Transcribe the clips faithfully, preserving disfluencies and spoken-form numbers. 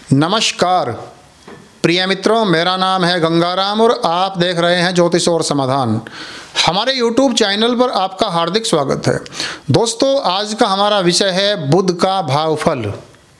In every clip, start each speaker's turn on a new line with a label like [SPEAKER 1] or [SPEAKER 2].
[SPEAKER 1] नमस्कार प्रिय मित्रों, मेरा नाम है गंगाराम और आप देख रहे हैं ज्योतिष और समाधान। हमारे यूट्यूब चैनल पर आपका हार्दिक स्वागत है। दोस्तों, आज का हमारा विषय है बुध का भावफल।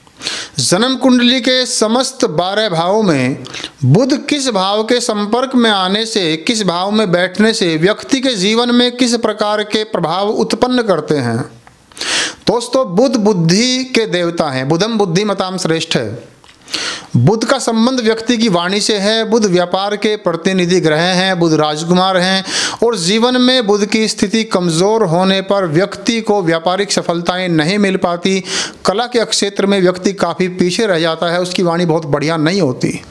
[SPEAKER 1] जन्म कुंडली के समस्त बारह भावों में बुध किस भाव के संपर्क में आने से, किस भाव में बैठने से व्यक्ति के जीवन में किस प्रकार के प्रभाव उत्पन्न करते हैं। दोस्तों, बुध बुद्धि के देवता हैं। बुधम बुद्धिमताम श्रेष्ठ है। बुध का संबंध व्यक्ति की वाणी से है। बुध व्यापार के प्रतिनिधि ग्रह हैं। बुध राजकुमार हैं और जीवन में बुध की स्थिति कमजोर होने पर व्यक्ति को व्यापारिक सफलताएं नहीं मिल पाती। कला के क्षेत्र में व्यक्ति काफ़ी पीछे रह जाता है, उसकी वाणी बहुत बढ़िया नहीं होती।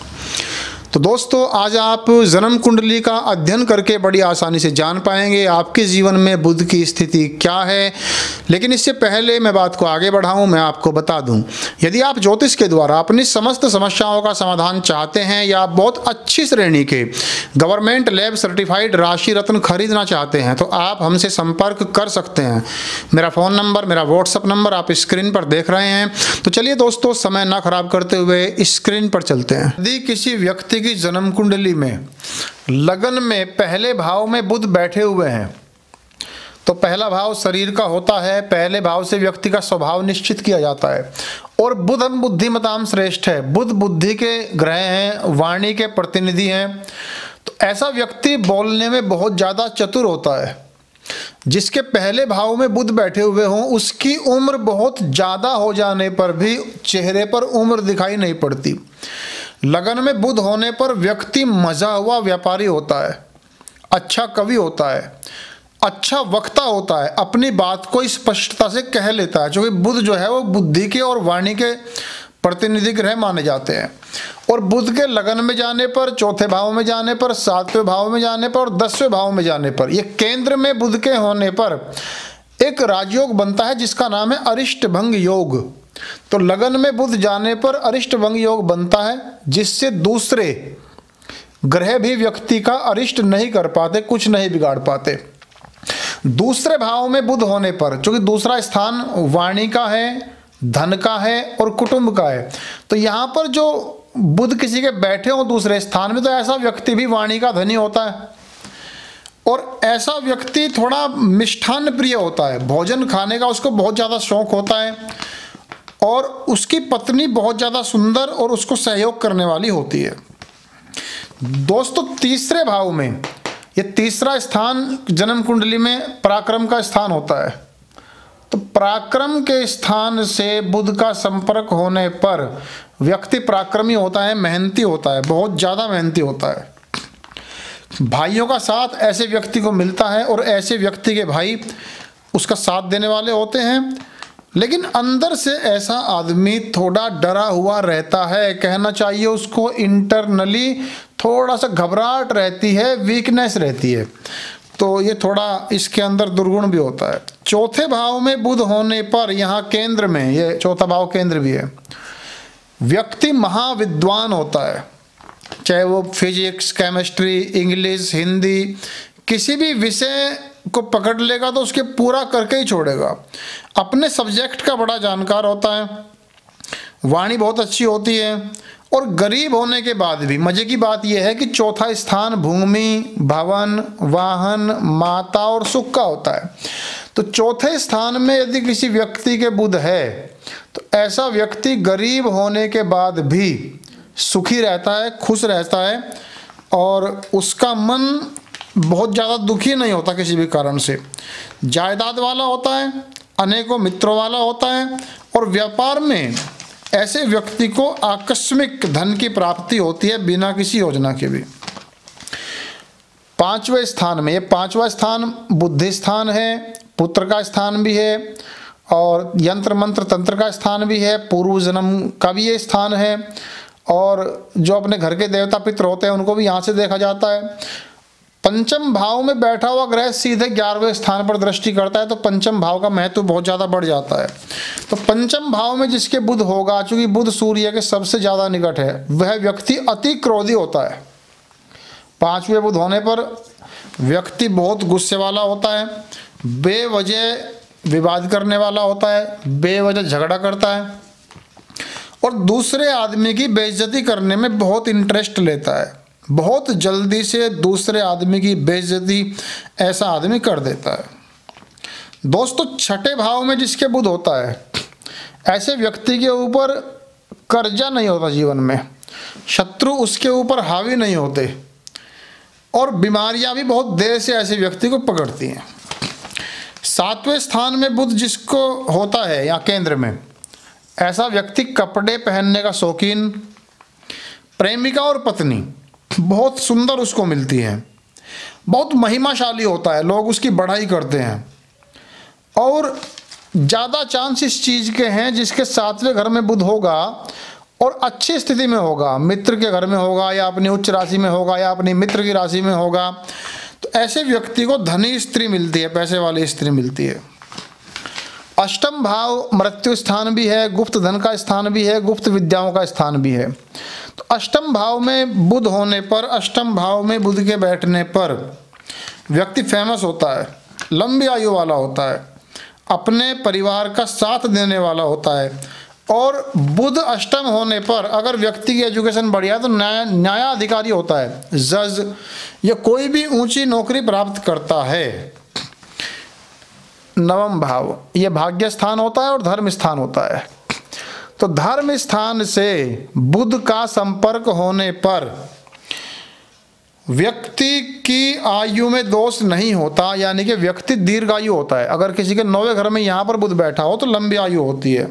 [SPEAKER 1] तो दोस्तों, आज आप जन्म कुंडली का अध्ययन करके बड़ी आसानी से जान पाएंगे आपके जीवन में बुध की स्थिति क्या है। लेकिन इससे पहले मैं बात को आगे बढ़ाऊं, मैं आपको बता दूं, यदि आप ज्योतिष के द्वारा अपनी समस्त समस्याओं का समाधान चाहते हैं या आप बहुत अच्छी श्रेणी के गवर्नमेंट लैब सर्टिफाइड राशि रत्न खरीदना चाहते हैं तो आप हमसे संपर्क कर सकते हैं। मेरा फ़ोन नंबर, मेरा व्हाट्सअप नंबर आप स्क्रीन पर देख रहे हैं। तो चलिए दोस्तों, समय ना खराब करते हुए स्क्रीन पर चलते हैं। यदि किसी व्यक्ति की जन्म कुंडली में लगन में पहले भाव में बुध बैठे हुए हैं तो पहला भाव शरीर का होता है। पहले भाव से व्यक्ति का स्वभाव निश्चित किया जाता है और बुध हम बुद्धिमताम श्रेष्ठ है। बुध बुद्धि के ग्रह हैं, वाणी के प्रतिनिधि हैं। तो ऐसा व्यक्ति बोलने में बहुत ज़्यादा चतुर होता है। जिसके पहले भाव में बुध बैठे हुए हों उसकी उम्र बहुत ज़्यादा हो जाने पर भी चेहरे पर उम्र दिखाई नहीं पड़ती। लगन में बुध होने पर व्यक्ति मजा हुआ व्यापारी होता है, अच्छा कवि होता है, अच्छा वक्ता होता है, अपनी बात को स्पष्टता से कह लेता है। क्योंकि बुध जो है वो बुद्धि के और वाणी के प्रतिनिधि ग्रह माने जाते हैं। और बुध के लगन में जाने पर, चौथे भाव में जाने पर, सातवें भाव में जाने पर और दसवें भाव में जाने पर, ये केंद्र में बुध के होने पर एक राजयोग बनता है जिसका नाम है अरिष्ट भंग योग। तो लगन में बुध जाने पर अरिष्ट भंग योग बनता है जिससे दूसरे ग्रह भी व्यक्ति का अरिष्ट नहीं कर पाते, कुछ नहीं बिगाड़ पाते। दूसरे भाव में बुध होने पर, क्योंकि दूसरा स्थान वाणी का है, धन का है और कुटुंब का है, तो यहाँ पर जो बुध किसी के बैठे हो दूसरे स्थान में तो ऐसा व्यक्ति भी वाणी का धनी होता है। और ऐसा व्यक्ति थोड़ा मिष्ठान प्रिय होता है, भोजन खाने का उसको बहुत ज़्यादा शौक होता है और उसकी पत्नी बहुत ज़्यादा सुंदर और उसको सहयोग करने वाली होती है। दोस्तों, तीसरे भाव में, ये तीसरा स्थान जन्म कुंडली में पराक्रम का स्थान होता है। तो पराक्रम के स्थान से बुध का संपर्क होने पर व्यक्ति पराक्रमी होता है, मेहनती होता है, बहुत ज़्यादा मेहनती होता है। भाइयों का साथ ऐसे व्यक्ति को मिलता है और ऐसे व्यक्ति के भाई उसका साथ देने वाले होते हैं। लेकिन अंदर से ऐसा आदमी थोड़ा डरा हुआ रहता है, कहना चाहिए उसको इंटरनली थोड़ा सा घबराहट रहती है, वीकनेस रहती है। तो ये थोड़ा इसके अंदर दुर्गुण भी होता है। चौथे भाव में बुध होने पर, यहाँ केंद्र में, ये चौथा भाव केंद्र भी है, व्यक्ति महाविद्वान होता है। चाहे वो फिजिक्स, केमिस्ट्री, इंग्लिश, हिंदी, किसी भी विषय को पकड़ लेगा तो उसके पूरा करके ही छोड़ेगा। अपने सब्जेक्ट का बड़ा जानकार होता है, वाणी बहुत अच्छी होती है और गरीब होने के बाद भी मजे की बात यह है कि चौथा स्थान भूमि, भवन, वाहन, माता और सुख का होता है। तो चौथे स्थान में यदि किसी व्यक्ति के बुध है तो ऐसा व्यक्ति गरीब होने के बाद भी सुखी रहता है, खुश रहता है और उसका मन बहुत ज़्यादा दुखी नहीं होता किसी भी कारण से। जायदाद वाला होता है, अनेकों मित्रों वाला होता है और व्यापार में ऐसे व्यक्ति को आकस्मिक धन की प्राप्ति होती है बिना किसी योजना के भी। पांचवें स्थान में, ये पांचवा स्थान बुद्धि स्थान है, पुत्र का स्थान भी है और यंत्र मंत्र तंत्र का स्थान भी है, पूर्व जन्म का भी ये स्थान है और जो अपने घर के देवता पितर होते हैं उनको भी यहाँ से देखा जाता है। पंचम भाव में बैठा हुआ ग्रह सीधे ग्यारहवें स्थान पर दृष्टि करता है तो पंचम भाव का महत्व बहुत ज़्यादा बढ़ जाता है। तो पंचम भाव में जिसके बुध होगा, चूंकि बुध सूर्य के सबसे ज़्यादा निकट है, वह व्यक्ति अति क्रोधी होता है। पांचवें बुध होने पर व्यक्ति बहुत गुस्से वाला होता है, बेवजह विवाद करने वाला होता है, बेवजह झगड़ा करता है और दूसरे आदमी की बेइज्जती करने में बहुत इंटरेस्ट लेता है। बहुत जल्दी से दूसरे आदमी की बेइज्जती ऐसा आदमी कर देता है। दोस्तों, छठे भाव में जिसके बुध होता है, ऐसे व्यक्ति के ऊपर कर्जा नहीं होता जीवन में, शत्रु उसके ऊपर हावी नहीं होते और बीमारियां भी बहुत देर से ऐसे व्यक्ति को पकड़ती हैं। सातवें स्थान में बुध जिसको होता है या केंद्र में, ऐसा व्यक्ति कपड़े पहनने का शौकीन, प्रेमिका और पत्नी बहुत सुंदर उसको मिलती है, बहुत महिमाशाली होता है, लोग उसकी बढ़ाई करते हैं और ज़्यादा चांस इस चीज़ के हैं जिसके सातवें घर में बुध होगा और अच्छी स्थिति में होगा, मित्र के घर में होगा या अपनी उच्च राशि में होगा या अपनी मित्र की राशि में होगा, तो ऐसे व्यक्ति को धनी स्त्री मिलती है, पैसे वाली स्त्री मिलती है। अष्टम भाव मृत्यु स्थान भी है, गुप्त धन का स्थान भी है, गुप्त विद्याओं का स्थान भी है। तो अष्टम भाव में बुध होने पर, अष्टम भाव में बुध के बैठने पर व्यक्ति फेमस होता है, लंबी आयु वाला होता है, अपने परिवार का साथ देने वाला होता है और बुध अष्टम होने पर अगर व्यक्ति की एजुकेशन बढ़िया तो न्याय न्यायाधिकारी होता है, जज या कोई भी ऊंची नौकरी प्राप्त करता है। नवम भाव ये भाग्य स्थान होता है और धर्म स्थान होता है। तो धर्म स्थान से बुध का संपर्क होने पर व्यक्ति की आयु में दोष नहीं होता, यानी कि व्यक्ति दीर्घायु होता है। अगर किसी के नौवें घर में यहाँ पर बुध बैठा हो तो लंबी आयु होती है।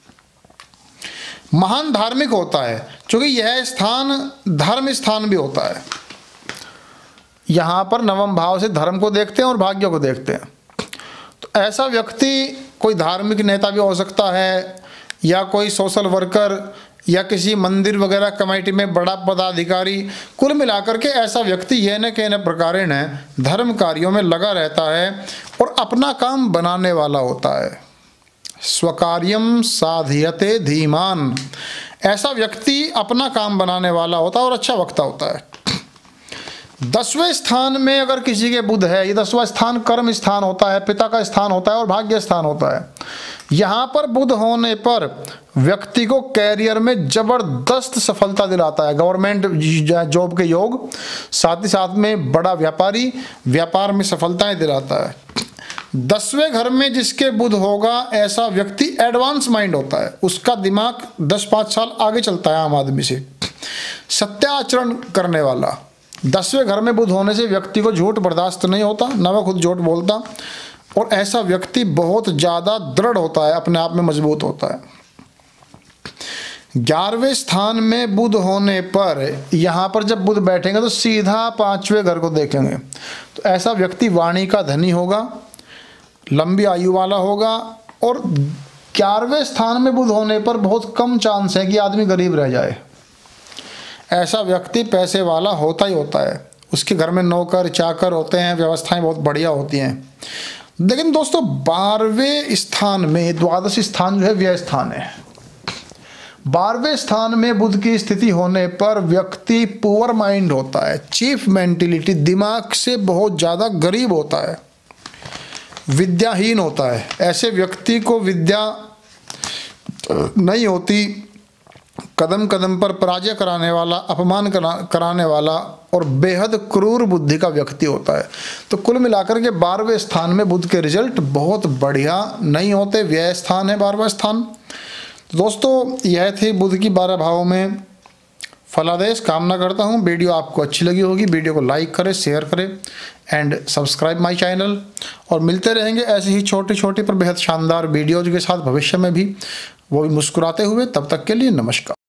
[SPEAKER 1] महान धार्मिक होता है, क्योंकि यह स्थान धर्म स्थान भी होता है। यहाँ पर नवम भाव से धर्म को देखते हैं और भाग्य को देखते हैं। तो ऐसा व्यक्ति कोई धार्मिक नेता भी हो सकता है या कोई सोशल वर्कर या किसी मंदिर वगैरह कमेटी में बड़ा पदाधिकारी। कुल मिलाकर के ऐसा व्यक्ति ये न के न प्रकारेण धर्म कार्यों में लगा रहता है और अपना काम बनाने वाला होता है। स्वकार्यम साधयते धीमान, ऐसा व्यक्ति अपना काम बनाने वाला होता है और अच्छा वक्ता होता है। दसवें स्थान में अगर किसी के बुध है, ये दसवां स्थान कर्म स्थान होता है, पिता का स्थान होता है और भाग्य स्थान होता है। यहाँ पर बुध होने पर व्यक्ति को कैरियर में जबरदस्त सफलता दिलाता है, गवर्नमेंट जॉब के योग, साथ ही साथ में बड़ा व्यापारी, व्यापार में सफलताएं दिलाता है। दसवें घर में जिसके बुध होगा ऐसा व्यक्ति एडवांस माइंड होता है, उसका दिमाग दस पाँच साल आगे चलता है आम आदमी से। सत्याचरण करने वाला, दसवें घर में बुध होने से व्यक्ति को झूठ बर्दाश्त नहीं होता, न वह खुद झूठ बोलता और ऐसा व्यक्ति बहुत ज़्यादा दृढ़ होता है, अपने आप में मजबूत होता है। ग्यारहवें स्थान में बुध होने पर यहाँ पर जब बुध बैठेंगे तो सीधा पांचवें घर को देखेंगे, तो ऐसा व्यक्ति वाणी का धनी होगा, लंबी आयु वाला होगा और ग्यारहवें स्थान में बुध होने पर बहुत कम चांस है कि आदमी गरीब रह जाए। ऐसा व्यक्ति पैसे वाला होता ही होता है, उसके घर में नौकर चाकर होते हैं, व्यवस्थाएं बहुत बढ़िया होती हैं। लेकिन दोस्तों, बारहवें स्थान में, द्वादश स्थान जो है व्यय स्थान है, बारहवें स्थान में बुध की स्थिति होने पर व्यक्ति पुअर माइंड होता है, चीफ मेंटिलिटी, दिमाग से बहुत ज़्यादा गरीब होता है, विद्याहीन होता है। ऐसे व्यक्ति को विद्या नहीं होती, कदम कदम पर पराजय कराने वाला, अपमान करा, कराने वाला और बेहद क्रूर बुद्धि का व्यक्ति होता है। तो कुल मिलाकर के बारहवें स्थान में बुध के रिजल्ट बहुत बढ़िया नहीं होते, व्यय स्थान है बारहवां स्थान। तो दोस्तों, यह थी बुध की बारह भावों में फलादेश। कामना करता हूँ वीडियो आपको अच्छी लगी होगी। वीडियो को लाइक करें, शेयर करें एंड सब्सक्राइब माय चैनल। और मिलते रहेंगे ऐसे ही छोटी छोटी पर बेहद शानदार वीडियोज के साथ भविष्य में भी, वो भी मुस्कुराते हुए। तब तक के लिए नमस्कार।